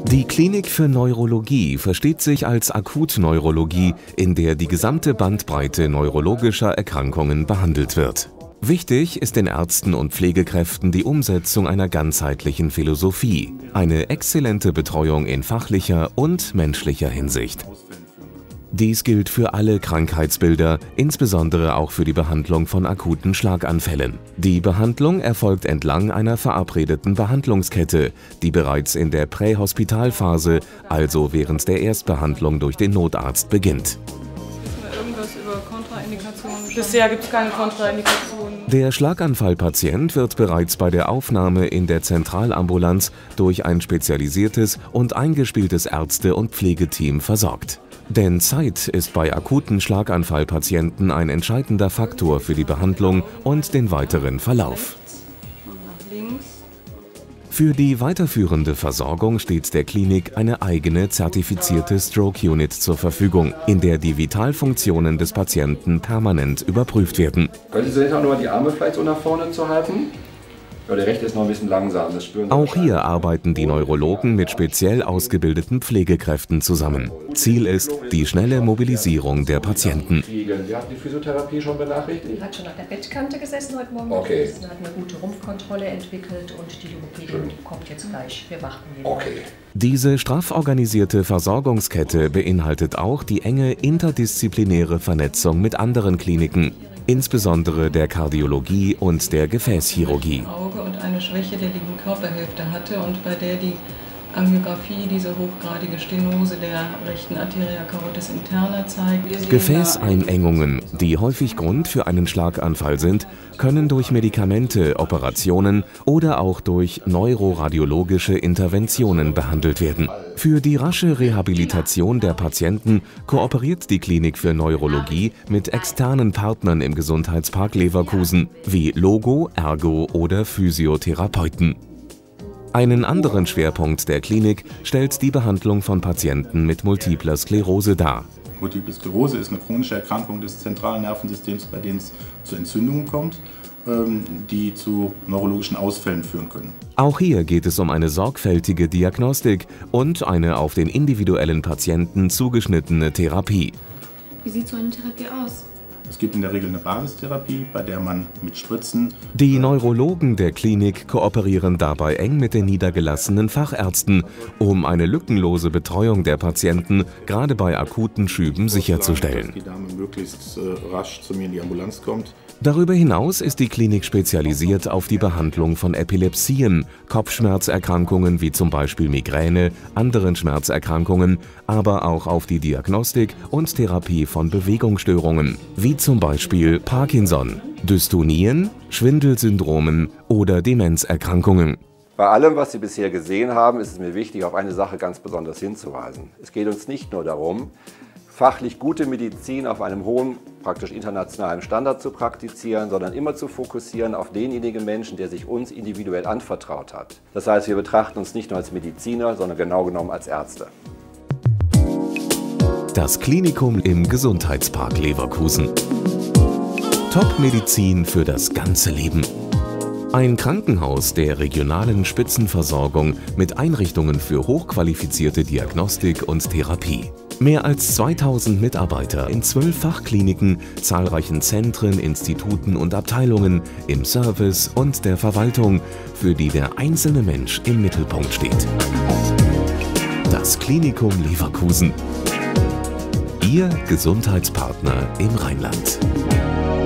Die Klinik für Neurologie versteht sich als Akutneurologie, in der die gesamte Bandbreite neurologischer Erkrankungen behandelt wird. Wichtig ist den Ärzten und Pflegekräften die Umsetzung einer ganzheitlichen Philosophie, eine exzellente Betreuung in fachlicher und menschlicher Hinsicht. Dies gilt für alle Krankheitsbilder, insbesondere auch für die Behandlung von akuten Schlaganfällen. Die Behandlung erfolgt entlang einer verabredeten Behandlungskette, die bereits in der Prähospitalphase, also während der Erstbehandlung durch den Notarzt, beginnt. Wissen wir irgendwas über Kontraindikationen? Bisher gibt es keine Kontraindikationen. Der Schlaganfallpatient wird bereits bei der Aufnahme in der Zentralambulanz durch ein spezialisiertes und eingespieltes Ärzte- und Pflegeteam versorgt. Denn Zeit ist bei akuten Schlaganfallpatienten ein entscheidender Faktor für die Behandlung und den weiteren Verlauf. Für die weiterführende Versorgung steht der Klinik eine eigene zertifizierte Stroke Unit zur Verfügung, in der die Vitalfunktionen des Patienten permanent überprüft werden. Können Sie hinterher nur die Arme vielleicht so nach vorne zu halten? Ja, der rechte ist noch ein bisschen langsam, das spüren Sie. Auch hier arbeiten die Neurologen mit speziell ausgebildeten Pflegekräften zusammen. Ziel ist die schnelle Mobilisierung der Patienten. Sie hatten die Physiotherapie schon benachrichtigt? Sie hat schon auf der Bettkante gesessen heute Morgen. Okay. Sie hat eine gute Rumpfkontrolle entwickelt und die Logopädin kommt jetzt gleich. Wir warten hier. Okay. Diese straff organisierte Versorgungskette beinhaltet auch die enge interdisziplinäre Vernetzung mit anderen Kliniken, insbesondere der Kardiologie und der Gefäßchirurgie. Auge und eine Schwäche der linken Körperhälfte hatte und bei der die Angiografie diese hochgradige Stenose der rechten Arteria carotis interna zeigt. Gefäßeinengungen, die häufig Grund für einen Schlaganfall sind, können durch Medikamente, Operationen oder auch durch neuroradiologische Interventionen behandelt werden. Für die rasche Rehabilitation der Patienten kooperiert die Klinik für Neurologie mit externen Partnern im Gesundheitspark Leverkusen wie Logo, Ergo oder Physiotherapeuten. Einen anderen Schwerpunkt der Klinik stellt die Behandlung von Patienten mit Multipler Sklerose dar. Multiple Sklerose ist eine chronische Erkrankung des zentralen Nervensystems, bei denen es zu Entzündungen kommt, die zu neurologischen Ausfällen führen können. Auch hier geht es um eine sorgfältige Diagnostik und eine auf den individuellen Patienten zugeschnittene Therapie. Wie sieht so eine Therapie aus? Es gibt in der Regel eine Basistherapie, bei der man mit Spritzen... Die Neurologen der Klinik kooperieren dabei eng mit den niedergelassenen Fachärzten, um eine lückenlose Betreuung der Patienten gerade bei akuten Schüben sicherzustellen. Dass die Dame möglichst rasch zu mir in die Ambulanz kommt. Darüber hinaus ist die Klinik spezialisiert auf die Behandlung von Epilepsien, Kopfschmerzerkrankungen wie zum Beispiel Migräne, anderen Schmerzerkrankungen, aber auch auf die Diagnostik und Therapie von Bewegungsstörungen, wie zum Beispiel Parkinson, Dystonien, Schwindelsyndromen oder Demenzerkrankungen. Bei allem, was Sie bisher gesehen haben, ist es mir wichtig, auf eine Sache ganz besonders hinzuweisen. Es geht uns nicht nur darum, fachlich gute Medizin auf einem hohen, praktisch internationalen Standard zu praktizieren, sondern immer zu fokussieren auf denjenigen Menschen, der sich uns individuell anvertraut hat. Das heißt, wir betrachten uns nicht nur als Mediziner, sondern genau genommen als Ärzte. Das Klinikum im Gesundheitspark Leverkusen. Top-Medizin für das ganze Leben. Ein Krankenhaus der regionalen Spitzenversorgung mit Einrichtungen für hochqualifizierte Diagnostik und Therapie. Mehr als 2000 Mitarbeiter in 12 Fachkliniken, zahlreichen Zentren, Instituten und Abteilungen im Service und der Verwaltung, für die der einzelne Mensch im Mittelpunkt steht. Das Klinikum Leverkusen. Ihr Gesundheitspartner im Rheinland.